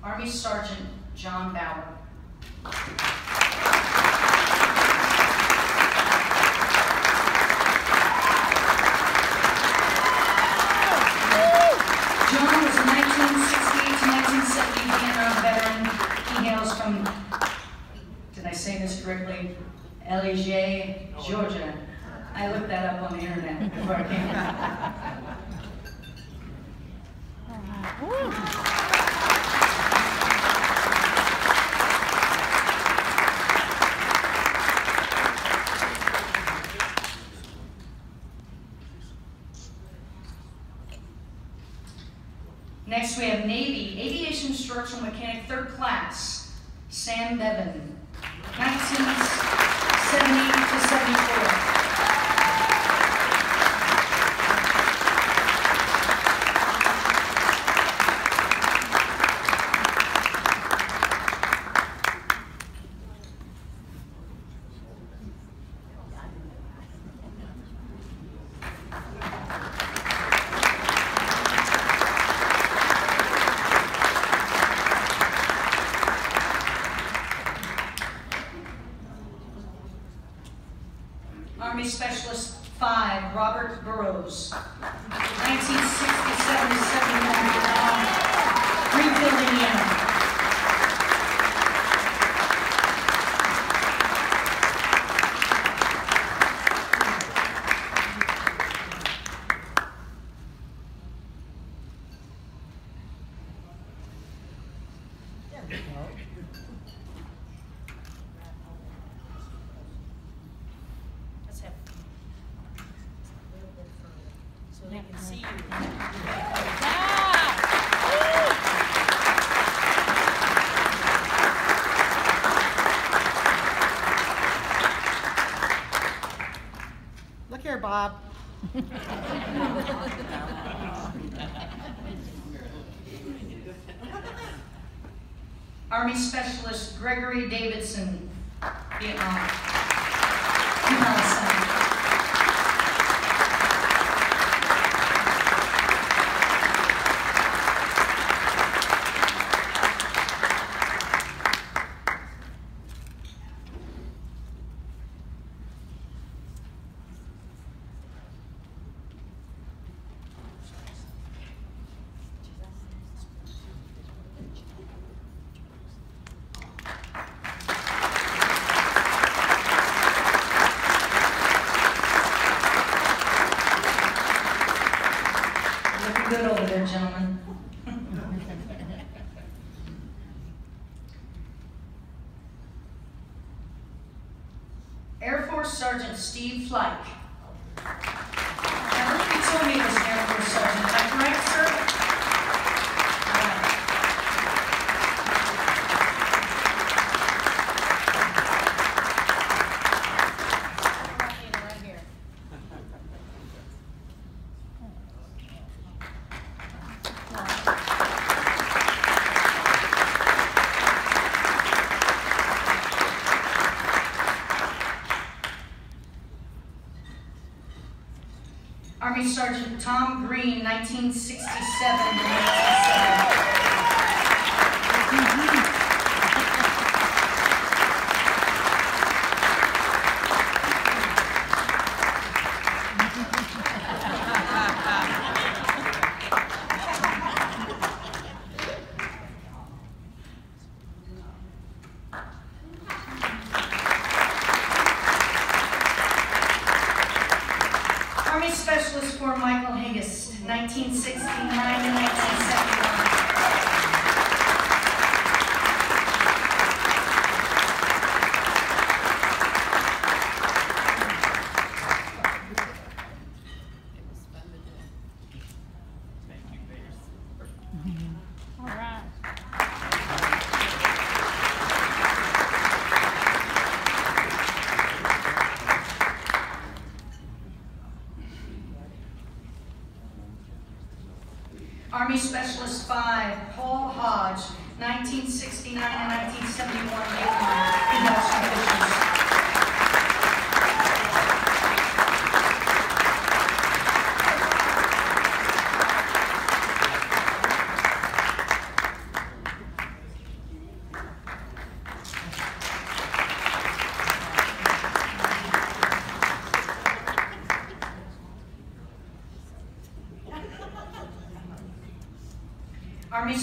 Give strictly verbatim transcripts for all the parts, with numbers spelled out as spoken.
Army Sergeant John Bauer. John was a nineteen sixty-eight to nineteen seventy Vietnam veteran. He hails from, did I say this correctly? Ellijay, Georgia. I looked that up on the internet before I came here. Next we have Navy Aviation Instructional Mechanic Third Class, Sam Bevan, nineteen seventy to seventy-four. Army Specialist five, Robert Burrows, nineteen sixty-seven to seventy-one, Vietnam, Greenfield, Indiana. So they can see you. Look here, Bob. Army Specialist Gregory Davidson, Vietnam. Vietnam. Good over there, gentlemen. Air Force Sergeant Steve Fleck. I believe you told me he was an Air Force Sergeant. Is that correct, sir? Army Sergeant Tom Green, nineteen sixty-seven to nineteen seventy. Army Specialist for Michael Hingist, nineteen sixty-nine to nineteen seventy-one. All right. Army Specialist five, Paul Hodge, nineteen sixty-nine to nineteen seventy-one, Vietnam, industrial officials.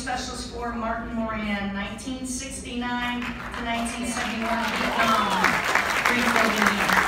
Specialist Corps Martin Moran, nineteen sixty-nine to nineteen seventy-one, Vietnam, Greenfield, Indiana.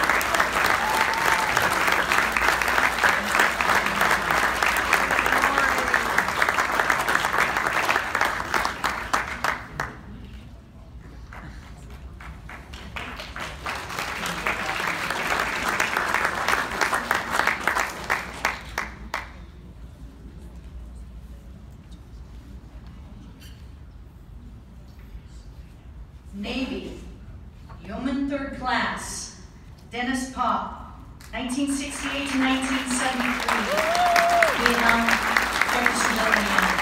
Navy, Yeoman Third Class, Dennis Pop, nineteen sixty-eight to nineteen seventy-three, Vietnam, French Civilian.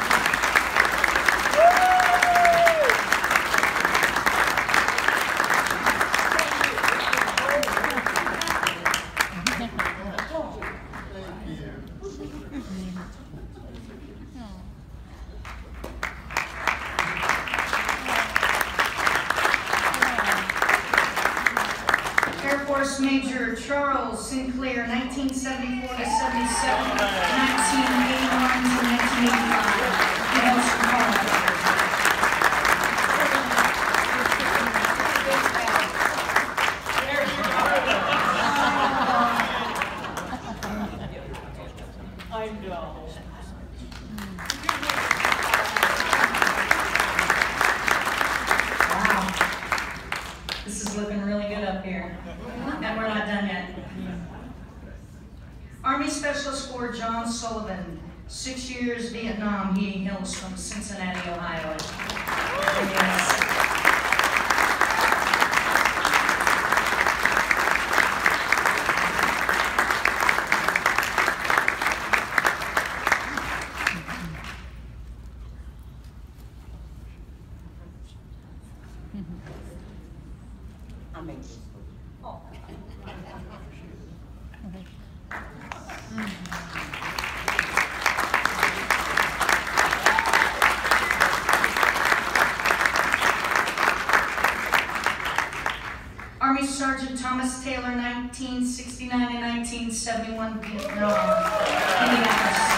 Air Force Major Charles Sinclair, nineteen seventy-four to seventy-seven, nineteen eighty-one to nineteen eighty-five, in Ocean Park. I know. This is looking really good up here, and we're not done yet. Army Specialist Corps John Sullivan, six years Vietnam. He hails from Cincinnati, Ohio. Yes. I mean, oh. Army Sergeant Thomas Taylor, nineteen sixty-nine to nineteen seventy-one, Vietnam, Indianapolis.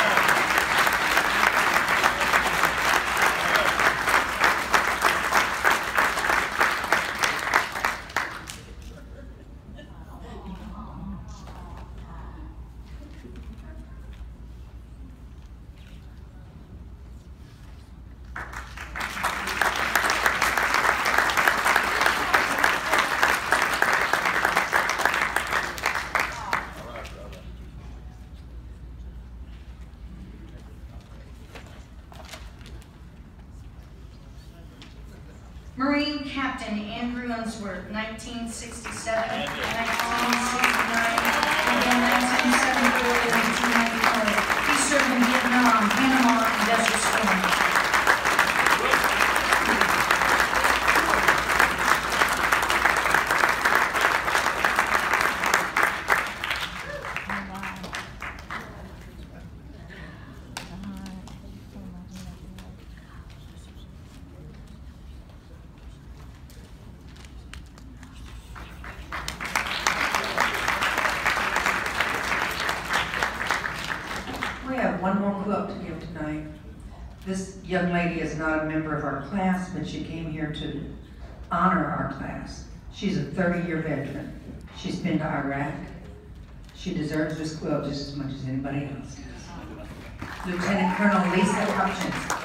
Marine Captain Andrew Unsworth, nineteen sixty-seven, nineteen sixty-nine, and then nineteen seventy-four to nineteen ninety-four. He served in Vietnam, Panama, and Desert Storm. We have one more quote to give tonight. This young lady is not a member of our class, but she came here to honor our class. She's a thirty-year veteran. She's been to Iraq. She deserves this quilt just as much as anybody else does. Lieutenant Colonel Lisa Hutchins.